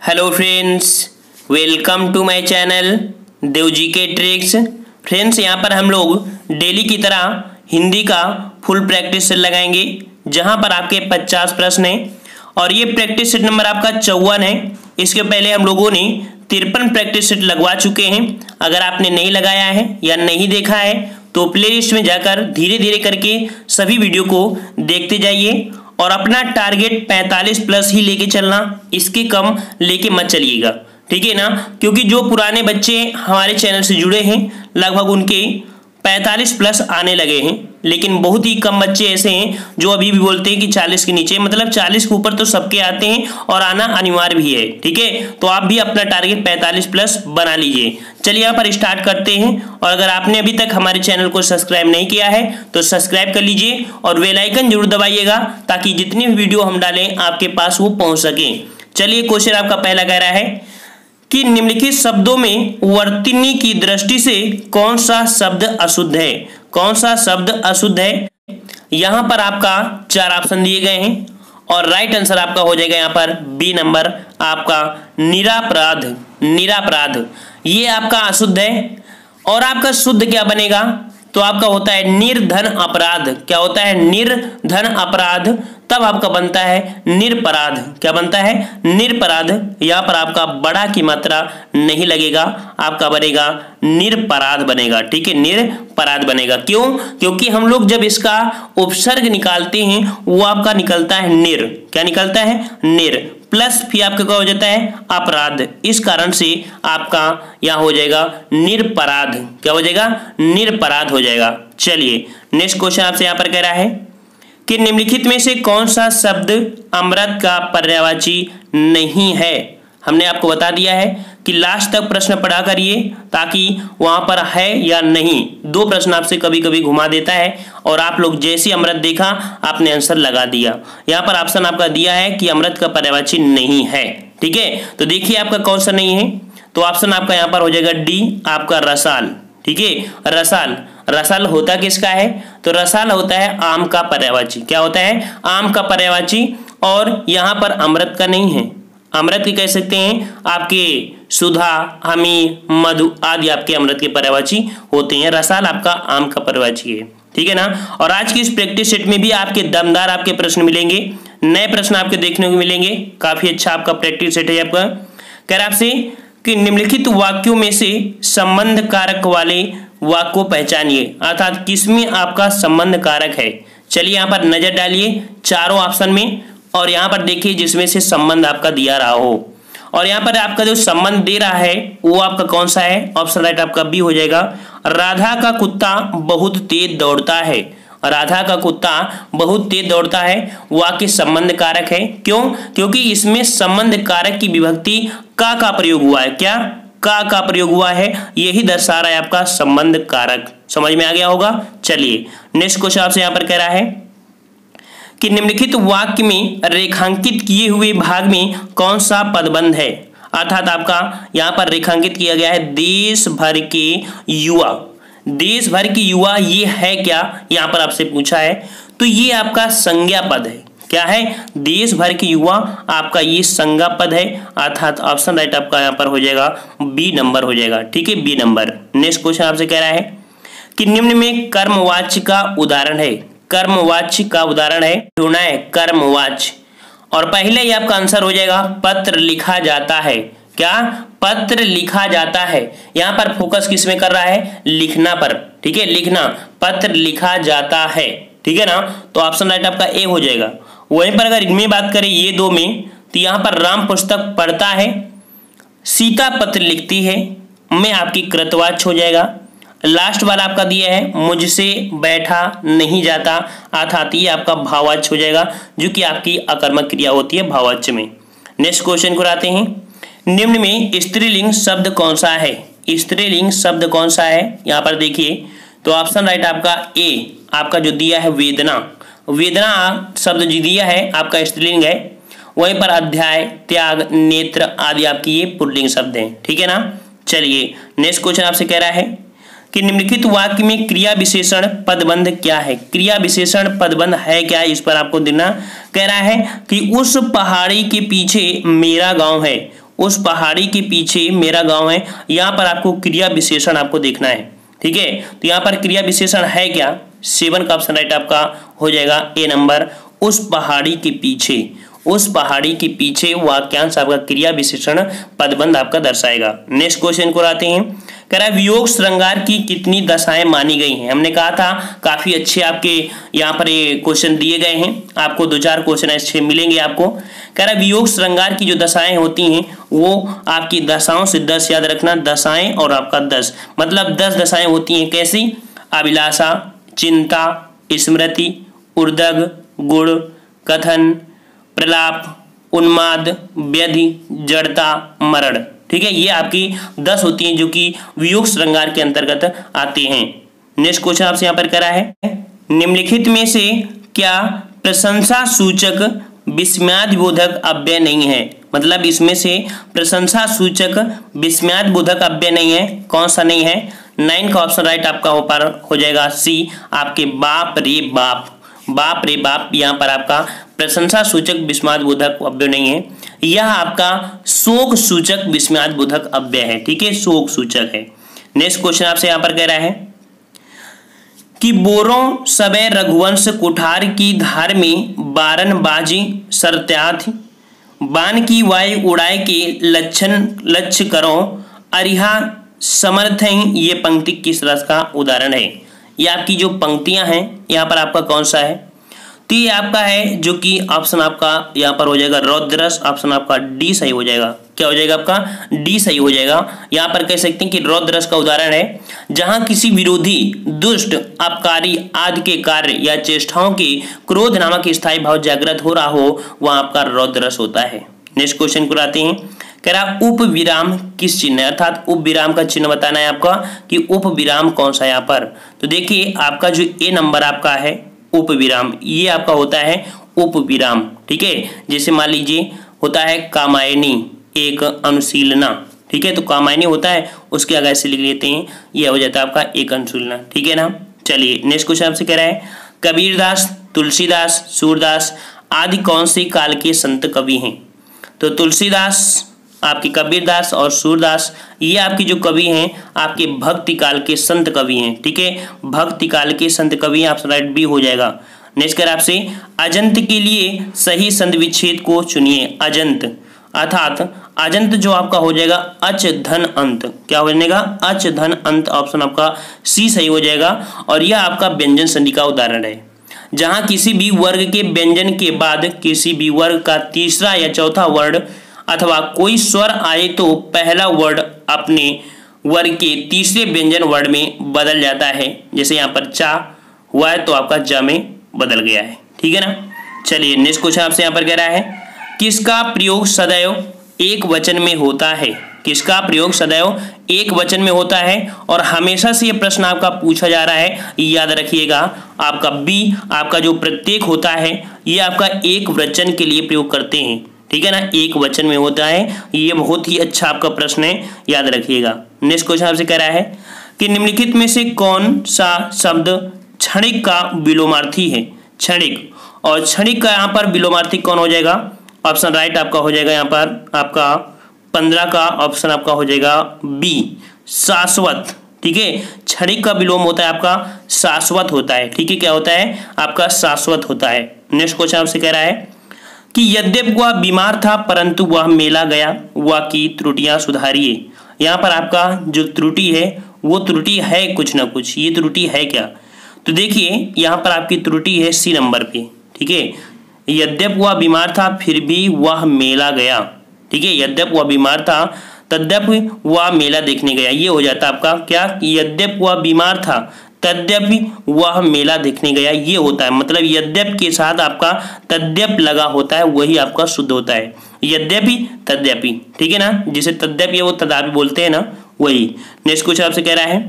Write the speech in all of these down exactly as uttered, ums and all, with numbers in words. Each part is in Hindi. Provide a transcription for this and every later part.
Hello friends, welcome to my channel Devji के ट्रिक्स। फ्रेंड्स, यहाँ पर हम लोग डेली की तरह हिंदी का फुल प्रैक्टिस सेट लगाएंगे, जहाँ पर आपके पचास प्रश्न हैं और ये प्रैक्टिस सेट नंबर आपका चौवन है। इसके पहले हम लोगों ने तिरपन प्रैक्टिस सेट लगवा चुके हैं। अगर आपने नहीं लगाया है या नहीं देखा है तो प्लेलिस्ट में जाकर धीरे धीरे करके सभी वीडियो को देखते जाइए और अपना टारगेट पैंतालीस प्लस ही लेके चलना, इसके कम लेके मत चलिएगा, ठीक है ना। क्योंकि जो पुराने बच्चे हमारे चैनल से जुड़े हैं लगभग उनके पैंतालीस प्लस आने लगे हैं, लेकिन बहुत ही कम बच्चे ऐसे हैं जो अभी भी बोलते हैं कि चालीस के नीचे, मतलब चालीस के ऊपर तो सबके आते हैं और आना अनिवार्य भी है, ठीक है। तो आप भी अपना टारगेट पैंतालीस प्लस बना लीजिए। चलिए यहाँ पर स्टार्ट करते हैं। और अगर आपने अभी तक हमारे चैनल को सब्सक्राइब नहीं किया है तो सब्सक्राइब कर लीजिए और बेल आइकन जरूर दबाइएगा, ताकि जितनी भी वीडियो हम डालें आपके पास वो पहुंच सके। चलिए, क्वेश्चन आपका पहला कह रहा है कि निम्नलिखित शब्दों में वर्तनी की दृष्टि से कौन सा शब्द अशुद्ध है। कौन सा शब्द अशुद्ध है? यहां पर आपका चार ऑप्शन दिए गए हैं और राइट आंसर आपका हो जाएगा यहाँ पर बी नंबर, आपका निरापराध। निरापराध ये आपका अशुद्ध है। और आपका शुद्ध क्या बनेगा? तो आपका होता है निर्धन अपराध। क्या होता है? निर्धन अपराध। तब आपका बनता है निरपराध। क्या बनता है? निरपराध। यहाँ पर आपका बड़ा की मात्रा नहीं लगेगा, आपका बनेगा निरपराध बनेगा, ठीक है, निरपराध बनेगा। क्यों? क्योंकि हम लोग जब इसका उपसर्ग निकालते हैं वो आपका निकलता है निर। क्या निकलता है? निर प्लस फिर आपका क्या हो जाता है? अपराध। इस कारण से आपका यहाँ हो जाएगा निरपराध। क्या हो जाएगा? निरपराध हो जाएगा। चलिए, नेक्स्ट क्वेश्चन आपसे यहाँ पर कह रहा है कि निम्नलिखित में से कौन सा शब्द अमृत का पर्यायवाची नहीं है। हमने आपको बता दिया है कि लास्ट तक प्रश्न पढ़ा करिए, ताकि वहां पर है या नहीं, दो प्रश्न आपसे कभी कभी घुमा देता है और आप लोग जैसे अमृत देखा आपने आंसर लगा दिया। यहाँ पर ऑप्शन आपका दिया है कि अमृत का पर्यायवाची नहीं है, ठीक है। तो देखिए आपका कौन सा नहीं है, तो ऑप्शन आपका यहाँ पर हो जाएगा डी, आपका रसाल, ठीक है। रसाल रसाल होता किसका है? तो रसाल होता है आम का पर्यायवाची। क्या होता है? आम का पर्यायवाची। और यहाँ पर अमृत का नहीं है। अमृत के कह सकते हैं आपके सुधा, हमी, मधु आदि आपके अमृत के पर्यायवाची होते हैं। रसाल आपका आम का पर्यायवाची है, ठीक है ना। और आज की इस प्रैक्टिस सेट में भी आपके दमदार आपके प्रश्न मिलेंगे, नए प्रश्न आपके देखने को मिलेंगे। काफी अच्छा आपका प्रैक्टिस सेट है आपका। कह रहा आपसे कि निम्नलिखित वाक्यों में से संबंध कारक वाले वाक्य को पहचानिए, अर्थात किसमें आपका संबंध कारक है। चलिए यहाँ पर नजर डालिए चारों ऑप्शन में और यहाँ पर देखिए जिसमें से संबंध आपका दिया रहा हो। और यहाँ पर आपका जो संबंध दे रहा है वो आपका कौन सा है? ऑप्शन राइट आपका बी हो जाएगा। राधा का कुत्ता बहुत तेज दौड़ता है। राधा का कुत्ता बहुत तेज दौड़ता है वाक्य संबंध कारक है। क्यों? क्योंकि इसमें संबंध कारक की विभक्ति का का प्रयोग हुआ है। क्या? का का प्रयोग हुआ है, यही दर्शा रहा है आपका संबंध कारक। समझ में आ गया होगा। चलिए, नेक्स्ट क्वेश्चन आपसे यहाँ पर कह रहा है कि निम्नलिखित वाक्य में रेखांकित किए हुए भाग में कौन सा पदबंध है। अर्थात आपका यहाँ पर रेखांकित किया गया है देश भर के युवा। देश भर के युवा ये है क्या? यहाँ पर आपसे पूछा है, तो ये आपका संज्ञा पद है। क्या है? देश भर के युवा आपका ये संज्ञा पद है, अर्थात ऑप्शन राइट आपका यहाँ पर हो जाएगा बी नंबर हो जाएगा, ठीक है, बी नंबर। नेक्स्ट क्वेश्चन आपसे कह रहा है कि निम्न में कर्मवाच्य का उदाहरण है। कर्मवाच्य का उदाहरण है, ढूंढना है कर्मवाच्य। और पहले ही आपका आंसर हो जाएगा पत्र लिखा जाता है। क्या? पत्र लिखा जाता है। यहाँ पर फोकस किस में कर रहा है? लिखना पर, ठीक है, लिखना। पत्र लिखा जाता है, ठीक है ना। तो ऑप्शन राइट आपका ए हो जाएगा। वहीं पर अगर इनमें बात करें ये दो में, तो यहाँ पर राम पुस्तक पढ़ता है, सीता पत्र लिखती है, मैं आपकी कृतवाच्य हो जाएगा। लास्ट वाला आपका दिया है मुझसे बैठा नहीं जाता, अर्थात ये आपका भाववाच्य हो जाएगा, जो कि आपकी अकर्मक क्रिया होती है भाववाच्य में। नेक्स्ट क्वेश्चन को आते हैं, निम्न में स्त्रीलिंग शब्द कौन सा है। स्त्रीलिंग शब्द कौन सा है? यहाँ पर देखिए, तो ऑप्शन राइट आपका ए, आपका जो दिया है वेदना। वेदना शब्द जो दिया है आपका स्त्रीलिंग है। वहीं पर अध्याय, त्याग, नेत्र आदि आपकी ये पुल्लिंग शब्द हैं, ठीक है ना। चलिए, नेक्स्ट क्वेश्चन आपसे कह रहा है कि निम्नलिखित वाक्य में क्रिया विशेषण पदबंध क्या है। क्रिया विशेषण पदबंध है क्या, इस पर आपको देना। कह रहा है कि उस पहाड़ी के पीछे मेरा गांव है, उस पहाड़ी के पीछे मेरा गांव है। यहाँ पर आपको क्रिया विशेषण आपको देखना है, ठीक है। तो यहाँ पर क्रिया विशेषण है क्या, सेवन का ऑप्शन राइट आपका हो जाएगा ए नंबर, उस पहाड़ी के पीछे। उस पहाड़ी के पीछे वाक्यांश आपका क्रिया विशेषण पदबंध आपका दर्शाएगा। नेक्स्ट क्वेश्चन को आते हैं, कह रहा है वियोग श्रृंगार की कितनी दशाएं मानी गई हैं। हमने कहा था काफी अच्छे आपके यहाँ पर ये क्वेश्चन दिए गए हैं, आपको दो चार क्वेश्चन अच्छे मिलेंगे आपको। कह रहा है वियोग श्रृंगार की जो दशाएं होती हैं वो आपकी दशाओं से दस याद रखना, दशाएं और आपका दस मतलब दस दशाएं होती हैं। कैसी, अभिलाषा, चिंता, स्मृति, उर्दग, गुण, कथन, प्रलाप, उन्माद, व्यधि, जड़ता, मरण, ठीक है। ये आपकी दस होती हैं जो कि वियोग श्रृंगार के अंतर्गत आते हैं। नेक्स्ट क्वेश्चन आपसे यहाँ पर करा है, निम्नलिखित में से क्या प्रशंसा सूचक विस्मयादिबोधक अव्यय नहीं है। मतलब इसमें से प्रशंसा सूचक विस्मयादिबोधक अव्यय नहीं है, कौन सा नहीं है। नाइन का ऑप्शन राइट आपका हो पर हो जाएगा सी, आपके बाप रे बाप, बाप रे बाप यहाँ पर आपका प्रशंसा सूचक विस्मयादिबोधक अव्यय नहीं है, यह आपका शोक सूचक विस्मयादिबोधक अव्यय है, ठीक है, शोक सूचक है। नेक्स्ट क्वेश्चन आपसे यहाँ पर कह रहा है कि बोरों सबे रघुवंश कुठार की धार में बारन बाजी सरत्याथ, बान की वायु उड़ाए के लक्षण लक्ष्य करो अरिहा समर्थ हैं। ये पंक्ति किस रस का उदाहरण है। ये आपकी जो पंक्तियां हैं यहाँ पर आपका कौन सा है, तो ये आपका है जो कि ऑप्शन आपका यहाँ पर हो जाएगा रौद्ररस, ऑप्शन आपका डी सही हो जाएगा। क्या हो जाएगा आपका, डी सही हो जाएगा। यहाँ पर कह सकते हैं कि रौद्ररस का उदाहरण है जहां किसी विरोधी, दुष्ट, अपकारी आदि के कार्य या चेष्टाओं के क्रोध नामक स्थायी भाव जागृत हो रहा हो, वह आपका रौद्ररस होता है। नेक्स्ट क्वेश्चन को आते हैं, कह रहा उप विराम किस चिन्ह है, अर्थात उप विराम का चिन्ह बताना है आपका कि उप विराम कौन सा है यहाँ पर। तो देखिए आपका जो ए नंबर आपका है उप विराम, ये आपका होता है उप विराम, ठीक है। जैसे मान लीजिए होता है कामायनी एक अनुशीलना, ठीक है, तो कामायनी होता है उसके आगे से लिख लेते हैं, यह हो जाता है आपका एक अनुशीलना, ठीक है ना। चलिए नेक्स्ट क्वेश्चन आपसे कह रहा है कबीरदास, तुलसीदास, सूरदास आदि कौन से काल के संत कवि हैं। तो तुलसीदास, आपके कबीरदास और सूरदास ये आपके जो कवि हैं आपके भक्ति काल के संत कवि हैं, ठीक है, भक्ति काल के संत कवि हैं, ऑप्शन राइट बी हो जाएगा। नेक्स्ट कर आपसे अजंत के लिए सही संधि विच्छेद को चुनिए। अजंत अर्थात अजंत जो आपका हो जाएगा अच धन अंत, क्या हो जाएगा अच धन अंत, ऑप्शन आपका सी सही हो जाएगा। और यह आपका व्यंजन संधि का उदाहरण है जहां किसी भी वर्ग के व्यंजन के बाद किसी भी वर्ग का तीसरा या चौथा वर्ड अथवा कोई स्वर आए तो पहला वर्ड अपने वर्ग के तीसरे व्यंजन वर्ड में बदल जाता है। जैसे यहाँ पर चा हुआ है तो आपका जा में बदल गया है, ठीक है ना। चलिए नेक्स्ट क्वेश्चन आपसे यहाँ पर कह रहा है किसका प्रयोग सदैव एक वचन में होता है। किसका प्रयोग सदैव एक वचन में होता है और हमेशा से ये प्रश्न आपका पूछा जा रहा है, याद रखिएगा। आपका बी, आपका जो प्रत्येक होता है ये आपका एक वचन के लिए प्रयोग करते हैं, ठीक है ना, एक वचन में होता है। ये बहुत ही अच्छा आपका प्रश्न है, याद रखिएगा। नेक्स्ट क्वेश्चन आपसे कह रहा है कि निम्नलिखित में से कौन सा शब्द क्षणिक का विलोमार्थी है। क्षणिक, और क्षणिक का यहाँ पर विलोमार्थी कौन हो जाएगा, ऑप्शन राइट आपका हो जाएगा यहाँ पर आपका पंद्रह का ऑप्शन आपका हो जाएगा बी शाश्वत, ठीक है। क्षणिक का विलोम होता है आपका शाश्वत होता है, ठीक है, क्या होता है आपका शाश्वत होता है। नेक्स्ट क्वेश्चन आपसे कह रहा है कि यद्यपि वह बीमार था परंतु वह मेला गया, वह की त्रुटियां सुधारिए। यहाँ पर आपका जो त्रुटि है वो त्रुटि है कुछ ना कुछ, ये त्रुटि है क्या, तो देखिए यहाँ पर आपकी त्रुटि है सी नंबर पे, ठीक है। यद्यपि वह बीमार था फिर भी वह मेला गया, ठीक है, यद्यपि वह बीमार था तद्यपि वह मेला देखने गया, ये हो जाता आपका क्या, यद्यपि वह बीमार था तद्यपि वह मेला देखने गया, ये होता है। मतलब यद्यपि के साथ आपका तद्यप लगा होता है वही आपका शुद्ध होता है, यद्यपि तद्यपि, ठीक है ना। जिसे तद्यपि वो तदापि बोलते हैं ना, वही। नेक्स्ट क्वेश्चन आपसे कह रहा है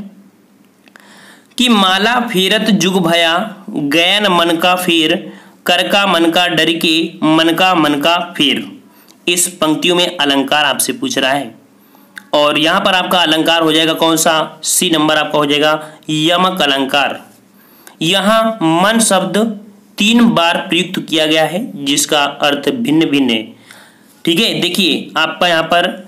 कि माला फेरत जुग भया गयन मन का फेर, कर का मन का डर के मन का मन का फेर। इस पंक्तियों में अलंकार आपसे पूछ रहा है और यहाँ पर आपका अलंकार हो जाएगा कौन सा, सी नंबर आपका हो जाएगा यमक अलंकार। यहाँ मन शब्द तीन बार प्रयुक्त किया गया है जिसका अर्थ भिन्न भिन्न है, ठीक है। देखिए आपका यहाँ पर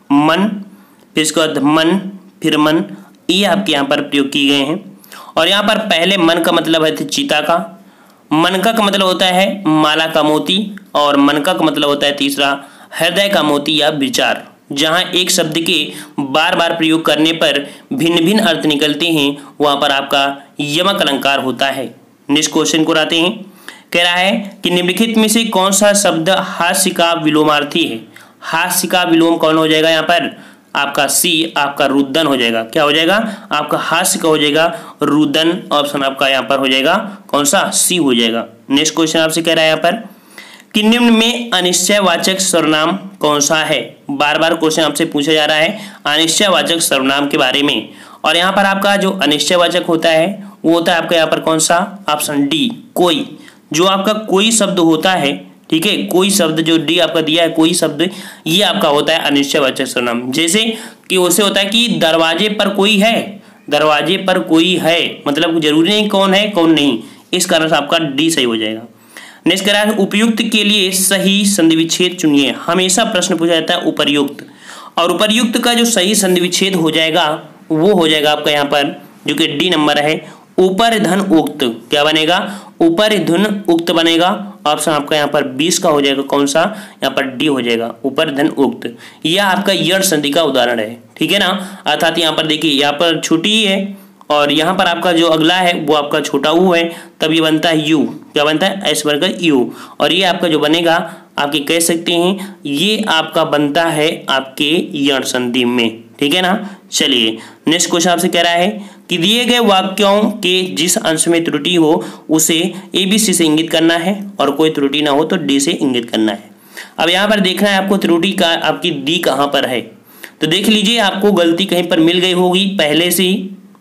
मन, फिर इसके बाद मन, फिर मन, ये आपके यहाँ पर प्रयोग किए गए हैं। और यहाँ पर पहले मन का मतलब है चीता का, मनका का मतलब होता है माला का मोती, और मनका का मतलब होता है तीसरा हृदय का मोती या विचार। जहाँ एक शब्द के बार बार प्रयोग करने पर भिन्न भिन्न अर्थ निकलते हैं वहाँ पर आपका यमक अलंकार होता है। नेक्स्ट क्वेश्चन को आते हैं। कह रहा है कि निम्नलिखित में से कौन सा शब्द हास्य का विलोमार्थी है। हास्य का विलोम कौन हो जाएगा यहाँ पर, आपका सी, आपका रुदन हो जाएगा। क्या हो जाएगा, आपका हास्य का हो जाएगा रुदन। ऑप्शन आपका यहाँ पर हो जाएगा कौन सा, सी हो जाएगा। नेक्स्ट क्वेश्चन आपसे कह रहा है यहाँ पर कि निम्न में अनिश्चयवाचक सर्वनाम कौन सा है। बार बार क्वेश्चन आपसे पूछा जा रहा है अनिश्चयवाचक सर्वनाम के बारे में। और यहाँ पर आपका जो अनिश्चयवाचक होता है वो होता है आपका यहाँ पर कौन सा, ऑप्शन डी, कोई। जो आपका कोई शब्द होता है, ठीक है, कोई शब्द जो डी आपका दिया है, कोई शब्द, ये आपका होता है अनिश्चयवाचक सर्वनाम। जैसे कि उसे होता है कि दरवाजे पर कोई है, दरवाजे पर कोई है, मतलब जरूरी नहीं कौन है कौन नहीं, इस कारण से आपका डी सही हो जाएगा। नेक्स्ट कह रहा है उपयुक्त के लिए सही संधि विच्छेद चुनिए। हमेशा प्रश्न पूछा जाता है उपर्युक्त, और उपर्युक्त का जो सही संधि विच्छेद हो जाएगा वो हो जाएगा आपका यहाँ पर जो कि डी नंबर है, ऊपर धन उक्त। क्या बनेगा, ऊपर धन उक्त बनेगा। ऑप्शन आपका यहाँ पर बीस का हो जाएगा कौन सा, यहाँ पर डी हो जाएगा, ऊपर धन उक्त। यह आपका यण संधि का उदाहरण है, ठीक है ना। अर्थात यहाँ पर देखिए यहाँ पर छोटी ही है और यहाँ पर आपका जो अगला है वो आपका छोटा ऊ है, तब ये बनता है यू। क्या बनता है, एस वर्ग यू। और ये आपका जो बनेगा आपके कह सकते हैं ये आपका बनता है आपके यण संधि में, ठीक है ना। चलिए नेक्स्ट क्वेश्चन आपसे कह रहा है कि दिए गए वाक्यों के जिस अंश में त्रुटि हो उसे ए बी सी से इंगित करना है और कोई त्रुटि ना हो तो डी से इंगित करना है। अब यहाँ पर देखना है आपको त्रुटि का आपकी डी कहाँ पर है, तो देख लीजिए आपको गलती कहीं पर मिल गई होगी पहले से ही।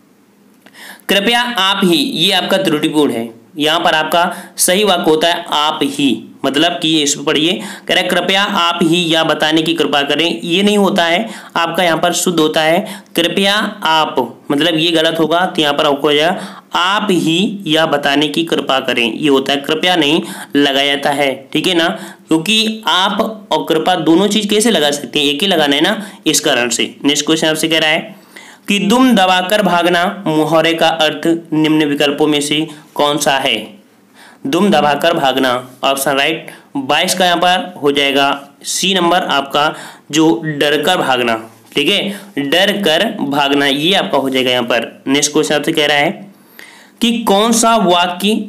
कृपया आप ही, ये आपका त्रुटिपूर्ण है। यहाँ पर आपका सही वाक्य होता है आप ही, मतलब कि इस पर पढ़िए, कह रहा है कृपया आप ही या बताने की कृपा करें, ये नहीं होता है आपका, यहाँ पर शुद्ध होता है कृपया आप, मतलब ये गलत होगा तो यहाँ पर आपको हो जाएगा आप ही या बताने की कृपा करें, ये होता है, कृपया नहीं लगाया जाता है, ठीक है ना। क्योंकि आप और कृपा दोनों चीज कैसे लगा सकते हैं, एक ही लगाना है ना, इस कारण से। नेक्स्ट क्वेश्चन आपसे कह रहा है कि दुम दबाकर भागना मुहावरे का अर्थ निम्न विकल्पों में से कौन सा है। दुम दबाकर भागना, ऑप्शन राइट बाईस का यहाँ पर हो जाएगा सी नंबर आपका, जो डर कर भागना, ठीक है, डर कर भागना, ये आपका हो जाएगा यहाँ पर। नेक्स्ट क्वेश्चन आपसे कह रहा है कि कौन सा वाक्य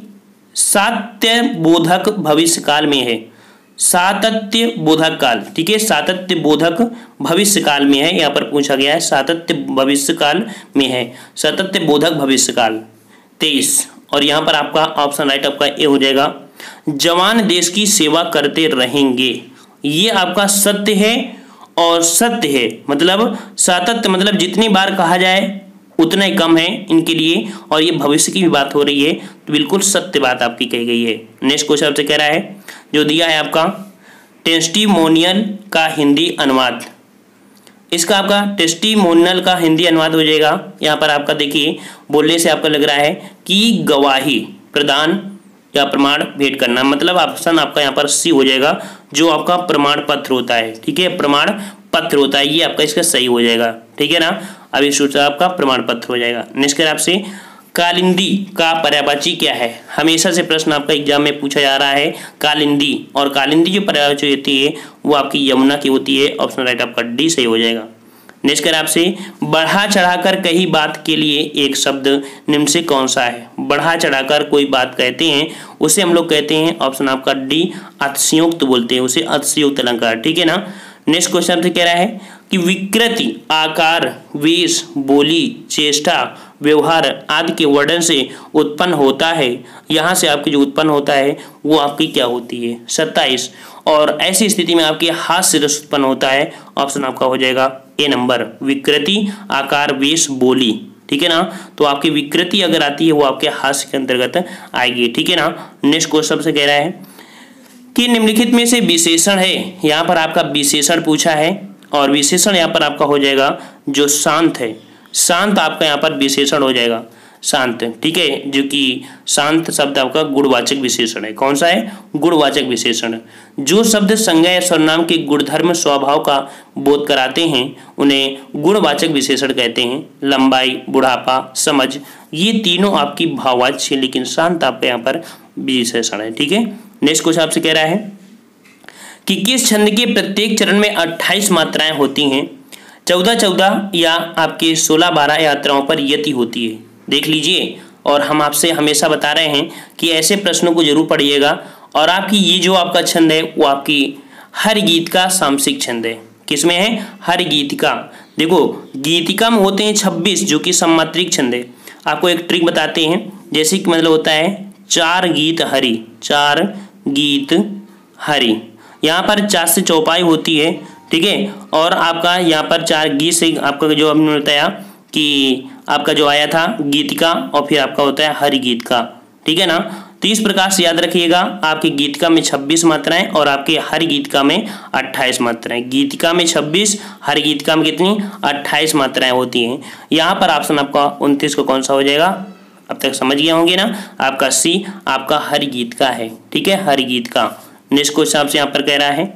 सातत्य बोधक भविष्य काल में है। सातत्य बोधक काल, ठीक है, सातत्य बोधक भविष्य काल में है, यहाँ पर पूछा गया है सातत्य भविष्य काल में है, सातत्य बोधक भविष्य काल तेईस। और यहाँ पर आपका ऑप्शन राइट आपका ए हो जाएगा, जवान देश की सेवा करते रहेंगे, ये आपका सत्य है और सत्य है, मतलब सातत्य मतलब जितनी बार कहा जाए उतना ही कम है इनके लिए, और ये भविष्य की भी बात हो रही है तो बिल्कुल सत्य बात आपकी कही गई है। नेक्स्ट क्वेश्चन आपसे कह रहा है जो दिया है आपका टेस्टिमोनियल का हिंदी अनुवाद, इसका आपका टेस्टिमोनियल का हिंदी अनुवाद हो जाएगा। यहाँ पर आपका देखिए बोलने से आपका लग रहा है कि गवाही प्रदान या प्रमाण भेंट करना, मतलब ऑप्शन आपका यहाँ पर सी हो जाएगा, जो आपका प्रमाण पत्र होता है, ठीक है, प्रमाण पत्र होता है, ये आपका इसका सही हो जाएगा, ठीक है ना। अभी सूचना आपका प्रमाण पत्र हो जाएगा। नेक्स्ट कर आपसे कालिंदी का पर्यायवाची क्या है। हमेशा से प्रश्न आपका एग्जाम में पूछा जा रहा है कालिंदी, और कालिंदी जो पर्यायवाची होती है वो आपकी यमुना की होती है। ऑप्शन राइट आपका डी सही हो जाएगा। नेक्स्ट कर आपसे बढ़ा चढ़ाकर कही बात के लिए एक शब्द निम्न से कौन सा है। बढ़ा चढ़ाकर कोई बात कहते हैं उसे हम लोग कहते हैं, ऑप्शन आपका डी अतिशयोक्त बोलते हैं उसे, अतिशयोक्त अलंकार, ठीक है ना। नेक्स्ट क्वेश्चन आपसे कह रहा है कि विकृति आकार वेश बोली चेष्टा व्यवहार आदि के वर्णन से उत्पन्न होता है, यहाँ से आपकी जो उत्पन्न होता है वो आपकी क्या होती है, सत्ताईस। और ऐसी स्थिति में आपके हास्य रस उत्पन्न होता है, ऑप्शन आपका हो जाएगा ए नंबर, विकृति आकार वेश बोली, ठीक है ना। तो आपकी विकृति अगर आती है वो आपके हास्य के अंतर्गत आएगी, ठीक है ना। नेक्स्ट क्वेश्चन से कह रहा है कि निम्नलिखित में से विशेषण है, यहाँ पर आपका विशेषण पूछा है, और विशेषण यहाँ पर आपका हो जाएगा जो शांत है, शांत आपका यहाँ पर विशेषण हो जाएगा। शांत, ठीक है, जो कि शांत शब्द आपका गुणवाचक विशेषण है। कौन सा है? गुणवाचक विशेषण। जो शब्द संज्ञा या सर्वनाम के गुणधर्म स्वभाव का बोध कराते हैं उन्हें गुणवाचक विशेषण कहते हैं। लंबाई, बुढ़ापा, समझ, ये तीनों आपकी भाववाच्य लेकिन शांत आपका यहाँ पर विशेषण है, ठीक है। नेक्स्ट क्वेश्चन आपसे कह रहा है कि किस छंद के प्रत्येक चरण में अट्ठाईस मात्राएं होती हैं, चौदह चौदह या आपके सोलह बारह यात्राओं पर यति होती है। देख लीजिए, और हम आपसे हमेशा बता रहे हैं कि ऐसे प्रश्नों को जरूर पढ़िएगा। और आपकी ये जो आपका छंद है वो आपकी हर गीत का सामसिक छंद है। किसमें है? हर गीतिका। देखो गीतिका में होते हैं छब्बीस जो कि सम्मात्रिक छंद है। आपको एक ट्रिक बताते हैं, जैसे कि मतलब होता है चार गीत हरि, चार गीत हरि, यहाँ पर चार से चौपाई होती है, ठीक है। और आपका यहाँ पर चार गीत से आपका जो हमने बताया कि आपका जो आया था गीतिका और फिर आपका होता है हरि गीत का, ठीक है ना। तो इस प्रकार से याद रखिएगा, आपकी गीतिका में छब्बीस मात्राएं और आपके हर गीतिका में अट्ठाईस मात्राएं। गीतिका में छब्बीस, हर गीतिका में कितनी? अट्ठाईस मात्राएं होती हैं। यहाँ पर ऑप्शन आपका उनतीस को कौन सा हो जाएगा? अब तक समझ गए होंगे ना, आपका सी आपका हर गीत का है, ठीक है, हर गीत का। नेक्स्ट क्वेश्चन आपसे यहाँ पर कह रहा है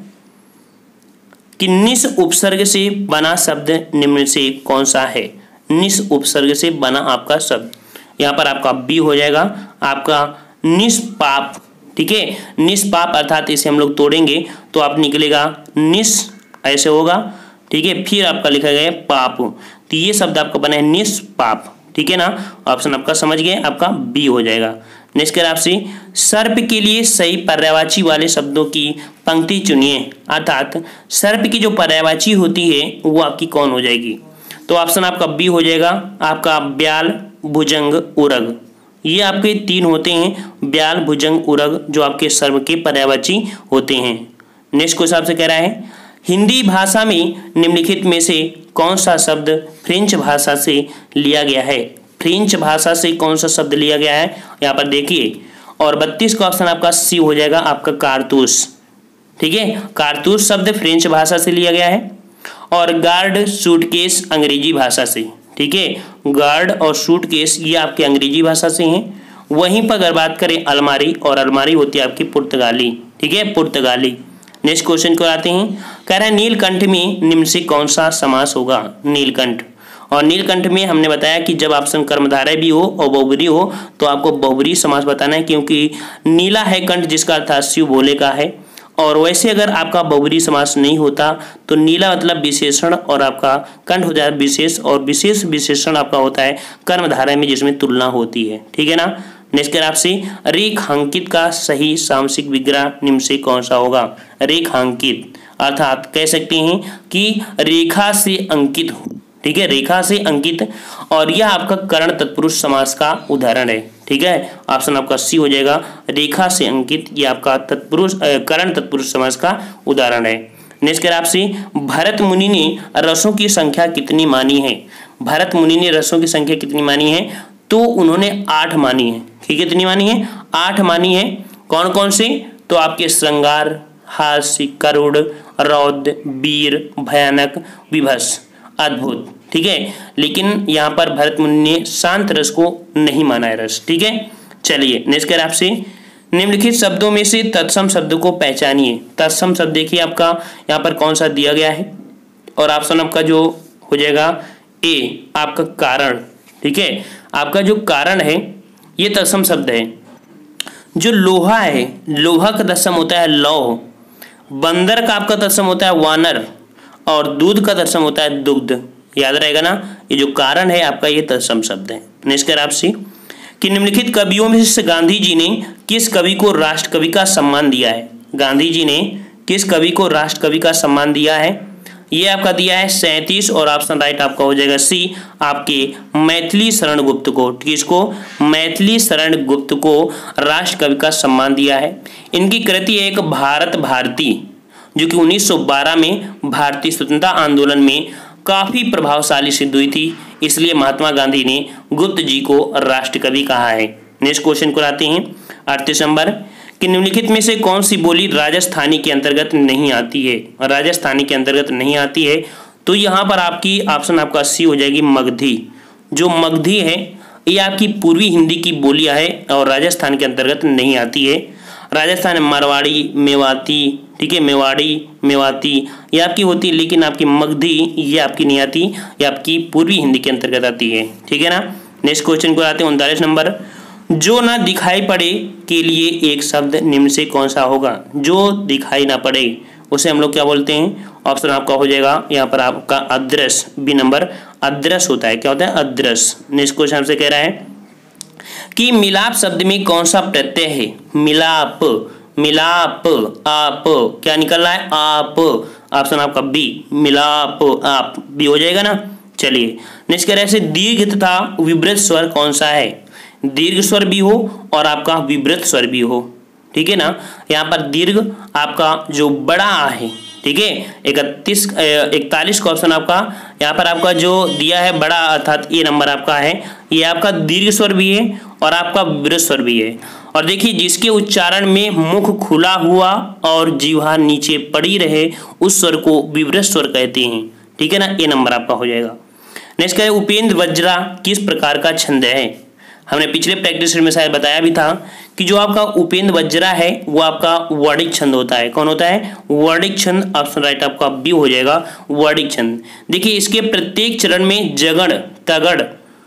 कि निस उपसर्ग से बना शब्द निम्न से कौन सा है? निस उपसर्ग से बना आपका शब्द, यहाँ पर आपका बी हो जाएगा, आपका निष्पाप, ठीक है। निष्पाप अर्थात इसे हम लोग तोड़ेंगे तो आप निकलेगा निस, ऐसे होगा, ठीक है, फिर आपका लिखा गया है पाप, तो ये शब्द आपका बना है निष्पाप, ठीक है ना। ऑप्शन आपका समझ गए, आपका बी हो जाएगा। नेक्स्ट कर आपसे सर्प के लिए सही पर्यायवाची वाले शब्दों की पंक्ति चुनिए, अर्थात सर्प की जो पर्यायवाची होती है वो आपकी कौन हो जाएगी? तो ऑप्शन आपका बी हो जाएगा, आपका ब्याल, भुजंग, उरग, ये आपके तीन होते हैं, ब्याल, भुजंग, उरग, जो आपके सर्प के पर्यायवाची होते हैं। नेक्स्ट क्वेश्चन आपसे कह रहा है हिंदी भाषा में निम्नलिखित में से कौन सा शब्द फ्रेंच भाषा से लिया गया है? फ्रेंच भाषा से कौन सा शब्द लिया गया है यहाँ पर देखिए, और बत्तीस का ऑप्शन आपका सी हो जाएगा, आपका कारतूस, ठीक है। कारतूस शब्द फ्रेंच भाषा से लिया गया है, और गार्ड, सूटकेस अंग्रेजी भाषा से, ठीक है। गार्ड और सूटकेस ये आपके अंग्रेजी भाषा से हैं। वहीं पर अगर बात करें अलमारी, और अलमारी होती है आपकी पुर्तगाली, ठीक है, पुर्तगाली। नेक्स्ट क्वेश्चन को आते हैं, कह रहा है नीलकंठ में निम्न से कौन सा समास होगा? नीलकंठ, और नीलकंठ में हमने बताया कि जब ऑप्शन कर्मधारय भी हो और बहुब्री हो तो आपको बहुब्री समास बताना है, क्योंकि नीला है कंठ जिसका अर्थ शिव भोले का है। और वैसे अगर आपका बहुब्री समास नहीं होता तो नीला मतलब विशेषण और आपका कंठ हो जाए विशेष, और विशेष विशेषण आपका होता है कर्मधारय में जिसमें तुलना होती है, ठीक है ना। नेक्स्ट कर आपसे रेखांकित का सही सामसिक विग्रह निम्न से कौन सा होगा? रेखांकित अर्थात कह सकते हैं कि रेखा से अंकित हो, ठीक है, रेखा से अंकित, और यह आपका करण तत्पुरुष समास का उदाहरण है, ठीक है। ऑप्शन आपका सी हो जाएगा, रेखा से अंकित, यह आपका तत्पुरुष करण तत्पुरुष समास का उदाहरण है। नेक्स्ट कर आपसे भरत मुनि ने रसों की संख्या कितनी मानी है? भरत मुनि ने रसों की संख्या कितनी मानी है? तो उन्होंने आठ मानी है, ठीक है, कितनी मानी है? आठ मानी है। कौन कौन से? तो आपके श्रृंगार, हास्य, करुण, रौद्र, वीर, भयानक, विभस, अद्भुत, ठीक है। लेकिन यहाँ पर भरत मुनि ने शांत रस को नहीं माना है रस, ठीक है। चलिए नेक्स्ट कर आपसे निम्नलिखित शब्दों में से तत्सम शब्द को पहचानिए। तत्सम शब्द देखिए आपका यहाँ पर कौन सा दिया गया है, और ऑप्शन आपका जो हो जाएगा ए, आपका कारण, ठीक है। आपका जो कारण है ये तत्सम शब्द है। जो लोहा है, लोहा का तत्सम होता है लौह, बंदर का आपका तत्सम होता है वानर, और दूध का तत्सम होता है दुग्ध, याद रहेगा ना। ये जो कारण है आपका ये तत्सम शब्द है। नेक्स्ट कर आपसे कि निम्नलिखित कवियों में से गांधी जी ने किस कवि को राष्ट्र कवि का सम्मान दिया है? गांधी जी ने किस कवि को राष्ट्र कवि का सम्मान दिया है? ये आपका दिया है सैंतीस, और ऑप्शन राइट आपका हो जाएगा सी, आपके मैथिली शरण गुप्त को। किसको? मैथिली शरण गुप्त को राष्ट्र कवि का सम्मान दिया है। इनकी कृति एक भारत भारती, जो कि उन्नीस सौ बारह में भारतीय स्वतंत्रता आंदोलन में काफी प्रभावशाली सिद्ध हुई थी, इसलिए महात्मा गांधी ने गुप्त जी को राष्ट्र कवि कहा है। नेक्स्ट क्वेश्चन को आते हैं अड़तीस नंबर कि निम्नलिखित में से कौन सी बोली राजस्थानी के अंतर्गत नहीं आती है? राजस्थानी के अंतर्गत नहीं आती है तो यहाँ पर आपकी ऑप्शन आपका सी हो जाएगी, मगधी। जो मगधी है ये आपकी पूर्वी हिंदी की बोलियां है और राजस्थान के अंतर्गत नहीं आती है। राजस्थान में मारवाड़ी, मेवाती, ठीक है, मेवाड़ी, मेवाती ये आपकी होती है, लेकिन आपकी मगधी ये आपकी नहीं आती, ये आपकी पूर्वी हिंदी के अंतर्गत आती है, ठीक है ना। नेक्स्ट क्वेश्चन को आते हैं उनतालीस नंबर। जो ना दिखाई पड़े के लिए एक शब्द निम्न से कौन सा होगा? जो दिखाई ना पड़े उसे हम लोग क्या बोलते हैं? ऑप्शन आपका हो जाएगा यहाँ पर आपका अदृश्य, बी नंबर अदृश्य होता है। क्या होता है? अदृश्य। नेक्स्ट क्वेश्चन हमसे कह रहा है कि मिलाप शब्द में कौन सा प्रत्यय है? मिलाप, मिलाप, आप, क्या निकल रहा है? आप। ऑप्शन आपका बी, मिलाप, आप, बी हो जाएगा ना। चलिए नेक्स्ट कह रहे हैं दीर्घ तथा विवृत स्वर कौन सा है? दीर्घ स्वर भी हो और आपका विवृत स्वर भी हो, ठीक है ना। यहाँ पर दीर्घ आपका जो बड़ा है, ठीक है, इकतीस इकतालीस का ऑप्शन आपका यहाँ पर आपका जो दिया है बड़ा, अर्थात ये नंबर आपका है, ये आपका दीर्घ स्वर भी है और आपका विवृत स्वर भी है। और देखिए जिसके उच्चारण में मुख खुला हुआ और जीवा नीचे पड़ी रहे उस स्वर को विवृत स्वर कहते हैं, ठीक है ना। ये नंबर आपका हो जाएगा। नेक्स्ट है उपेंद्र वज्रा किस प्रकार का छंद है? हमने पिछले प्रैक्टिस में शायद बताया भी था कि जो आपका उपेंद्र वज्रा है वो आपका वर्णिक छंद होता है। कौन होता है? वर्णिक छंद। ऑप्शन राइट आपका बी हो जाएगा, वर्णिक छंद। देखिए इसके प्रत्येक चरण में जगड़, तगड़,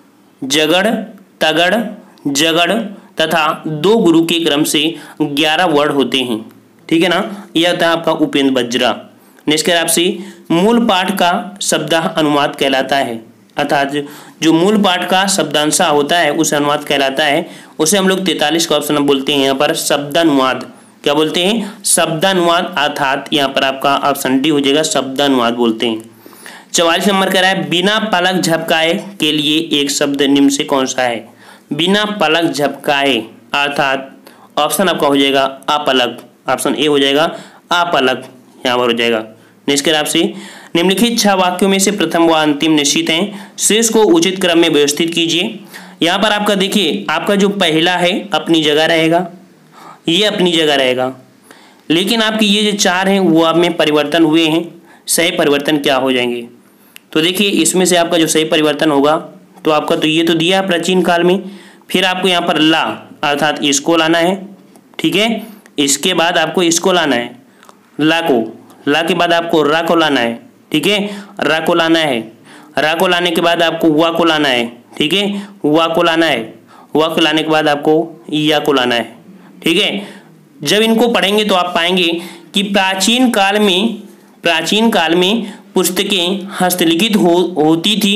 जगड़, तगड़, जगड़ तथा दो गुरु के क्रम से ग्यारह वर्ड होते हैं, ठीक है ना। यह होता है आपका उपेंद्र वज्रा। नेक्स्ट आपसे मूल पाठ का शब्द अनुवाद कहलाता है, अर्थात जो मूल पाठ का शब्दांश होता है उसे अनुवाद कहलाता है। उसे हम लोग तैंतालीस का ऑप्शन बोलते हैं यहाँ पर शब्दानुवाद। क्या बोलते हैं? शब्दानुवाद, अर्थात यहाँ पर आपका ऑप्शन डी हो जाएगा, शब्दानुवाद बोलते हैं। चौवालीस नंबर कह रहा है बिना पलक झपकाए के लिए एक शब्द निम्न से कौन सा है? बिना पलक झपकाए अर्थात ऑप्शन आपका हो जाएगा अपलक। ऑप्शन ए हो जाएगा अपलक, यहाँ पर हो जाएगा। नेक्स्ट आपसे निम्नलिखित छह वाक्यों में से प्रथम व अंतिम निश्चित हैं, शेष को उचित क्रम में व्यवस्थित कीजिए। यहाँ पर आपका देखिए आपका जो पहला है अपनी जगह रहेगा, ये अपनी जगह रहेगा, लेकिन आपके ये जो चार हैं वो आप में परिवर्तन हुए हैं। सही परिवर्तन क्या हो जाएंगे? तो देखिए इसमें से आपका जो सही परिवर्तन होगा तो आपका तो ये तो दिया प्राचीन काल में, फिर आपको यहाँ पर ला अर्थात इसको लाना है, ठीक है। इसके बाद आपको इसको लाना है, ला को, ला के बाद आपको रा को लाना है, ठीक है, रा को लाना है, रा को लाने के बाद आपको वा को लाना है, ठीक है, वा को लाना है, वा को लाने के बाद आपको या को लाना है, ठीक है। जब इनको पढ़ेंगे तो आप पाएंगे कि प्राचीन काल में प्राचीन काल में पुस्तकें हस्तलिखित हो होती थी,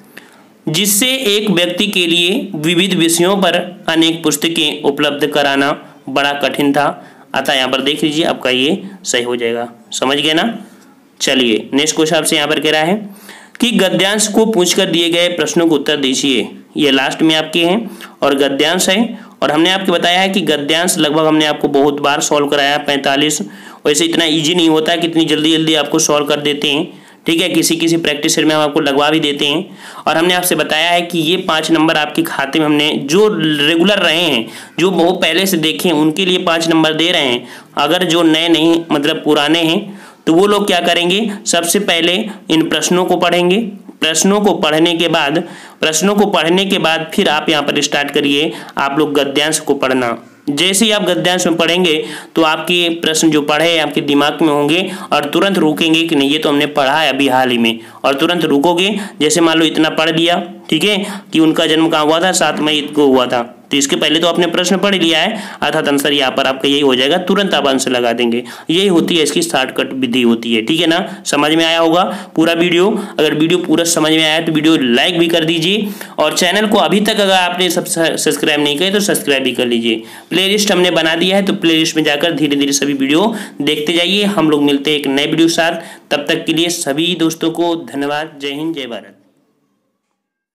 जिससे एक व्यक्ति के लिए विविध विषयों पर अनेक पुस्तकें उपलब्ध कराना बड़ा कठिन था। अतः यहाँ पर देख लीजिए आपका ये सही हो जाएगा। समझ गए ना। चलिए नेक्स्ट क्वेश्चन आपसे यहाँ पर कह रहा है कि गद्यांश को पूछकर दिए गए प्रश्नों को उत्तर दीजिए। ये लास्ट में आपके हैं और गद्यांश है, और हमने आपको बताया है कि गद्यांश लगभग हमने आपको बहुत बार सॉल्व कराया है, पैंतालीस। वैसे इतना इजी नहीं होता है कि इतनी जल्दी जल्दी आपको सॉल्व कर देते हैं, ठीक है। किसी किसी प्रैक्टिस में हम आपको लगवा भी देते हैं। और हमने आपसे बताया है कि ये पाँच नंबर आपके खाते में हमने जो रेगुलर रहे हैं, जो बहुत पहले से देखे हैं, उनके लिए पाँच नंबर दे रहे हैं। अगर जो नए नहीं मतलब पुराने हैं तो वो लोग क्या करेंगे, सबसे पहले इन प्रश्नों को पढ़ेंगे। प्रश्नों को पढ़ने के बाद प्रश्नों को पढ़ने के बाद फिर आप यहाँ पर स्टार्ट करिए आप लोग गद्यांश को पढ़ना। जैसे ही आप गद्यांश में पढ़ेंगे तो आपके प्रश्न जो पढ़े आपके दिमाग में होंगे और तुरंत रुकेंगे कि नहीं ये तो हमने पढ़ा है अभी हाल ही में, और तुरंत रुकोगे। जैसे मान लो इतना पढ़ लिया, ठीक है, कि उनका जन्म कहाँ हुआ था, सात मई को हुआ था, तो इसके पहले तो आपने प्रश्न पढ़ लिया है, अर्थात आंसर यहाँ पर आपका यही हो जाएगा, तुरंत आप आंसर लगा देंगे। यही होती है इसकी शॉर्टकट विधि होती है, ठीक है ना। समझ में आया होगा पूरा वीडियो। अगर वीडियो पूरा समझ में आया तो वीडियो लाइक भी कर दीजिए, और चैनल को अभी तक अगर आपने सब्सक्राइब नहीं किया तो सब्सक्राइब भी कर लीजिए। प्लेलिस्ट हमने बना दिया है, तो प्लेलिस्ट में जाकर धीरे धीरे सभी वीडियो देखते जाइए। हम लोग मिलते हैं एक नए वीडियो के साथ, तब तक के लिए सभी दोस्तों को धन्यवाद। जय हिंद, जय भारत।